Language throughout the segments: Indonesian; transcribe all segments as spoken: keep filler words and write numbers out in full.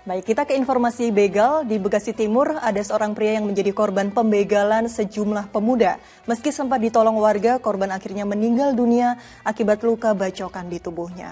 Baik, kita ke informasi begal. Di Bekasi Timur, ada seorang pria yang menjadi korban pembegalan sejumlah pemuda. Meski sempat ditolong warga, korban akhirnya meninggal dunia akibat luka bacokan di tubuhnya.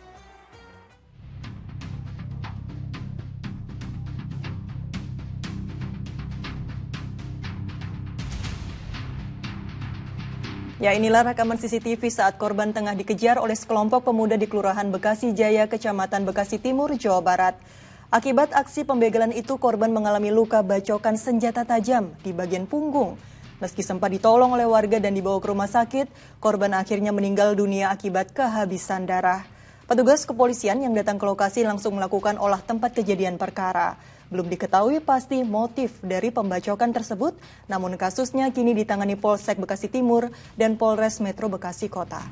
Ya, inilah rekaman C C T V saat korban tengah dikejar oleh sekelompok pemuda di Kelurahan Bekasi Jaya, Kecamatan Bekasi Timur, Jawa Barat. Akibat aksi pembegalan itu, korban mengalami luka bacokan senjata tajam di bagian punggung. Meski sempat ditolong oleh warga dan dibawa ke rumah sakit, korban akhirnya meninggal dunia akibat kehabisan darah. Petugas kepolisian yang datang ke lokasi langsung melakukan olah tempat kejadian perkara. Belum diketahui pasti motif dari pembacokan tersebut, namun kasusnya kini ditangani Polsek Bekasi Timur dan Polres Metro Bekasi Kota.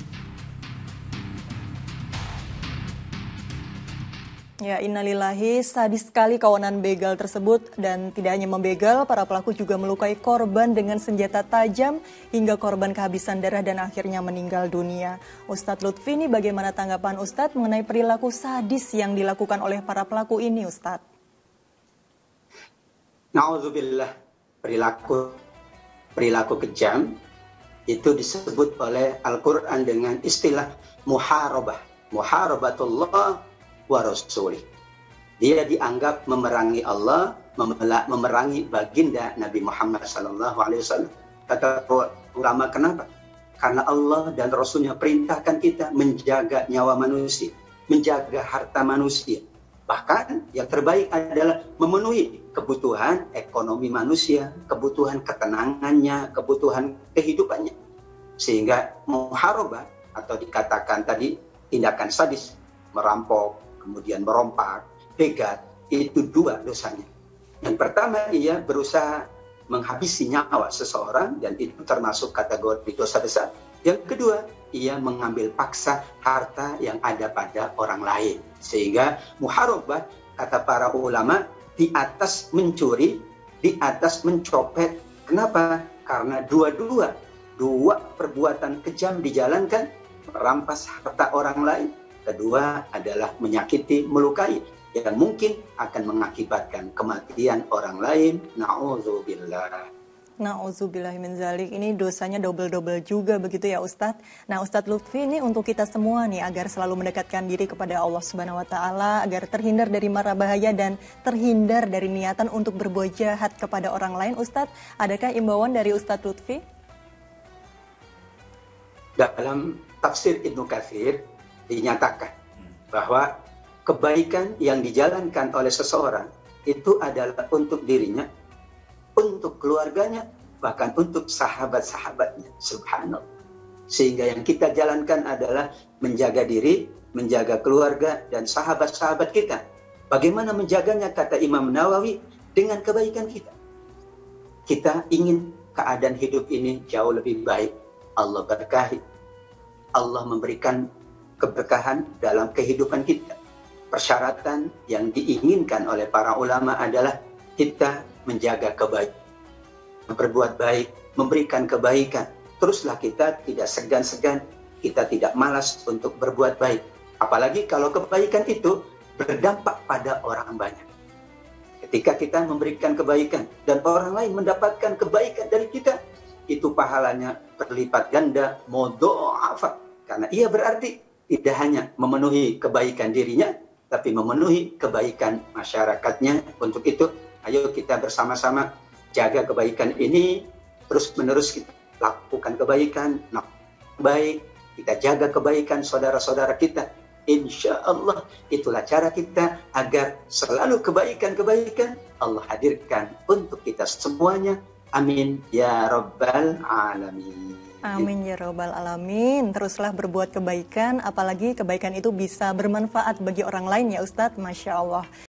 Ya, innalillahi, sadis sekali kawanan begal tersebut, dan tidak hanya membegal, para pelaku juga melukai korban dengan senjata tajam hingga korban kehabisan darah dan akhirnya meninggal dunia. Ustadz Lutfi, ini bagaimana tanggapan Ustadz mengenai perilaku sadis yang dilakukan oleh para pelaku ini, Ustadz? Na'udzubillah, perilaku perilaku kejam itu disebut oleh Al-Quran dengan istilah muharabah, muharabatullah wa rasulih. Dia dianggap memerangi Allah, memerangi baginda Nabi Muhammad sallallahu alaihi wasallam. Kata ulama, kenapa? Karena Allah dan Rasulnya perintahkan kita menjaga nyawa manusia, menjaga harta manusia. Bahkan yang terbaik adalah memenuhi kebutuhan ekonomi manusia, kebutuhan ketenangannya, kebutuhan kehidupannya. Sehingga muharabah atau dikatakan tadi tindakan sadis, merampok, kemudian merompak, begal, itu dua dosanya. Yang pertama, ia berusaha menghabisi nyawa seseorang dan itu termasuk kategori dosa besar. Yang kedua, ia mengambil paksa harta yang ada pada orang lain. Sehingga muharabah, kata para ulama, di atas mencuri, di atas mencopet. Kenapa? Karena dua-dua, dua perbuatan kejam dijalankan, merampas harta orang lain. Kedua adalah menyakiti, melukai, yang mungkin akan mengakibatkan kematian orang lain. Na'udzubillah. Na'udzubillah min dzalik. Ini dosanya double-double juga begitu ya Ustadz. Nah Ustadz Lutfi, ini untuk kita semua nih agar selalu mendekatkan diri kepada Allah Subhanahu Wa Taala, agar terhindar dari mara bahaya dan terhindar dari niatan untuk berbuat jahat kepada orang lain. Ustadz, adakah imbauan dari Ustadz Lutfi? Dalam tafsir Ibnu Katsir dinyatakan bahwa kebaikan yang dijalankan oleh seseorang itu adalah untuk dirinya, untuk keluarganya, bahkan untuk sahabat-sahabatnya. Subhanallah. Sehingga yang kita jalankan adalah menjaga diri, menjaga keluarga, dan sahabat-sahabat kita. Bagaimana menjaganya, kata Imam Nawawi, dengan kebaikan kita. Kita ingin keadaan hidup ini jauh lebih baik. Allah berkahi. Allah memberikan keberkahan dalam kehidupan kita. Persyaratan yang diinginkan oleh para ulama adalah kita menjaga kebaikan, berbuat baik, memberikan kebaikan. Teruslah kita tidak segan-segan, kita tidak malas untuk berbuat baik. Apalagi kalau kebaikan itu berdampak pada orang banyak. Ketika kita memberikan kebaikan dan orang lain mendapatkan kebaikan dari kita, itu pahalanya berlipat ganda, mudha'afah. Karena ia berarti tidak hanya memenuhi kebaikan dirinya, tapi memenuhi kebaikan masyarakatnya. Untuk itu, ayo kita bersama-sama jaga kebaikan ini, terus-menerus kita lakukan kebaikan, nah, baik, kita jaga kebaikan saudara-saudara kita. Insya Allah itulah cara kita agar selalu kebaikan-kebaikan Allah hadirkan untuk kita semuanya. Amin ya Rabbal Alamin. Amin ya Rabbal Alamin. Teruslah berbuat kebaikan, apalagi kebaikan itu bisa bermanfaat bagi orang lain ya Ustadz. Masya Allah.